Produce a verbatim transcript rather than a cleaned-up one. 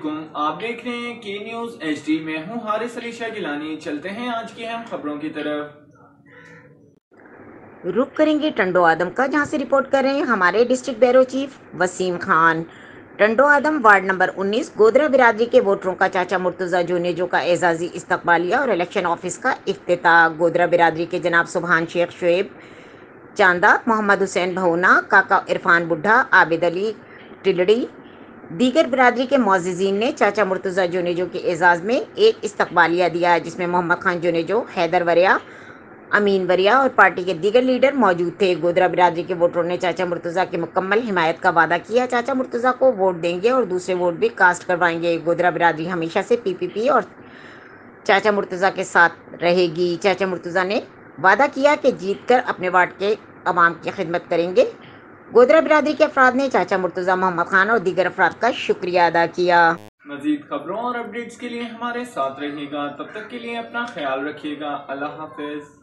वालेकुम, आप देख रहे हैं के न्यूज एच डी। मैं हूं हारिस अली शाह गिलानी। चलते हैं आज की अहम खबरों की तरफ। रुक करेंगे टंडो आदम का, जहां से रिपोर्ट कर रहे हैं हमारे district bureau chief Wasim Khan. Tando Adam ward number उन्नीस गोधरा बिरादरी के वोटरों का चाचा मुर्तज़ा जोनेजो का एजाजी इस्तकबालिया और इलेक्शन ऑफिस का इफ्तिताह। गोधरा बिरादरी के जनाब सुबहान शेख शुएब चांदा, मोहम्मद हुसैन भहुना, काका इरफान बुढ़ा, आबिद अली टिलड़ी, दीगर बिरादरी के मोअज़्ज़िज़ीन ने चाचा मुर्तज़ा जोनेजो के एजाज़ में एक इस्तकबालिया दिया है, जिसमें मोहम्मद खान जोनेजो, हैदर वरिया, अमीन वरिया और पार्टी के दीगर लीडर मौजूद थे। गोधरा बिरादरी के वोटरों ने चाचा मुर्तज़ा की मुकम्मल हिमायत का वादा किया। चाचा मुर्तज़ा को वोट देंगे और दूसरे वोट भी कास्ट करवाएंगे। गोधरा बिरादरी हमेशा से पीपीपी और चाचा मुर्तज़ा के साथ रहेगी। चाचा मुर्तज़ा ने वादा किया कि जीत कर अपने वार्ड के अवाम की खिदमत करेंगे। गोधरा बिरादरी के अफराद ने चाचा मुर्तज़ा, मोहम्मद खान और दीगर अफराद का शुक्रिया अदा किया। मजीद खबरों और अपडेट्स के लिए हमारे साथ रहिएगा। तब तक के लिए अपना ख्याल रखिएगा। अल्लाह हाफिज।